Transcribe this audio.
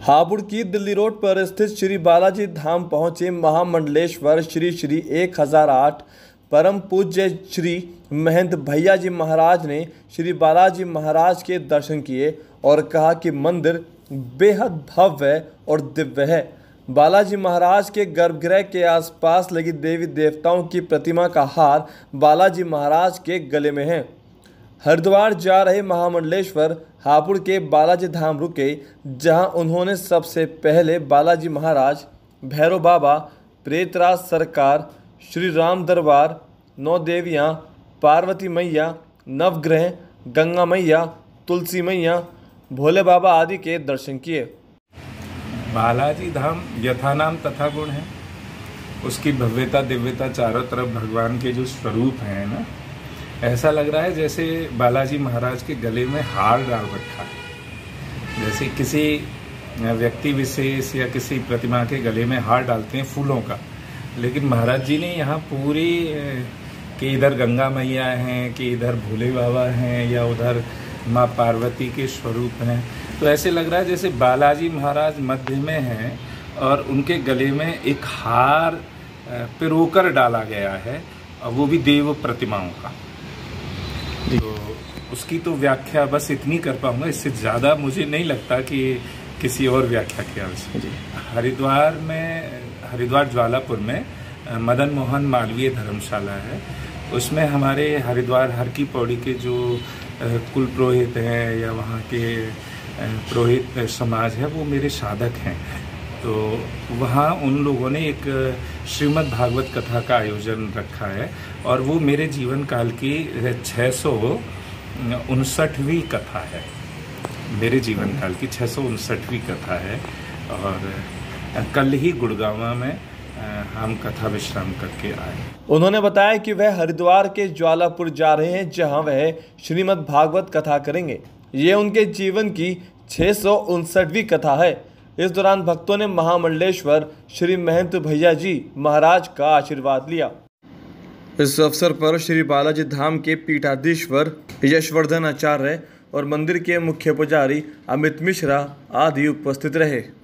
हापुड़ की दिल्ली रोड पर स्थित श्री बालाजी धाम पहुंचे महामंडलेश्वर श्री श्री 1008 परम पूज्य श्री महंत भैया जी महाराज ने श्री बालाजी महाराज के दर्शन किए और कहा कि मंदिर बेहद भव्य और दिव्य है। बालाजी महाराज के गर्भगृह के आसपास लगी देवी देवताओं की प्रतिमा का हार बालाजी महाराज के गले में है। हरिद्वार जा रहे महामंडलेश्वर हापुड़ के बालाजी धाम रुके, जहां उन्होंने सबसे पहले बालाजी महाराज, भैरव बाबा, प्रेतराज सरकार, श्री राम दरबार, नौ देवियाँ, पार्वती मैया, नवग्रह, गंगा मैया, तुलसी मैया, भोले बाबा आदि के दर्शन किए। बालाजी धाम यथा नाम तथा गुण है। उसकी भव्यता दिव्यता चारों तरफ भगवान के जो स्वरूप हैं ना, ऐसा लग रहा है जैसे बालाजी महाराज के गले में हार डाल रखा है। जैसे किसी व्यक्ति विशेष या किसी प्रतिमा के गले में हार डालते हैं फूलों का, लेकिन महाराज जी ने यहाँ पूरी कि इधर गंगा मैया हैं, कि इधर भोले बाबा हैं, या उधर माँ पार्वती के स्वरूप हैं। तो ऐसे लग रहा है जैसे बालाजी महाराज मध्य में हैं और उनके गले में एक हार पिरोकर डाला गया है, और वो भी देव प्रतिमाओं का। तो उसकी तो व्याख्या बस इतनी कर पाऊंगा, इससे ज़्यादा मुझे नहीं लगता कि किसी और व्याख्या की आवश्यकता। हरिद्वार ज्वालापुर में मदन मोहन मालवीय धर्मशाला है। उसमें हमारे हरिद्वार हर की पौड़ी के जो कुल पुरोहित हैं या वहाँ के पुरोहित समाज है, वो मेरे साधक हैं। तो वहाँ उन लोगों ने एक श्रीमद् भागवत कथा का आयोजन रखा है, और वो मेरे जीवन काल की 659वीं कथा है। मेरे जीवन काल की 659वीं कथा है, और कल ही गुड़गांव में हम कथा विश्राम करके आए। उन्होंने बताया कि वह हरिद्वार के ज्वालापुर जा रहे हैं, जहां वह श्रीमद् भागवत कथा करेंगे। ये उनके जीवन की 659वीं कथा है। इस दौरान भक्तों ने महामंडलेश्वर श्री महंत भैया जी महाराज का आशीर्वाद लिया। इस अवसर पर श्री बालाजी धाम के पीठाधीश्वर यशवर्धन आचार्य और मंदिर के मुख्य पुजारी अमित मिश्रा आदि उपस्थित रहे।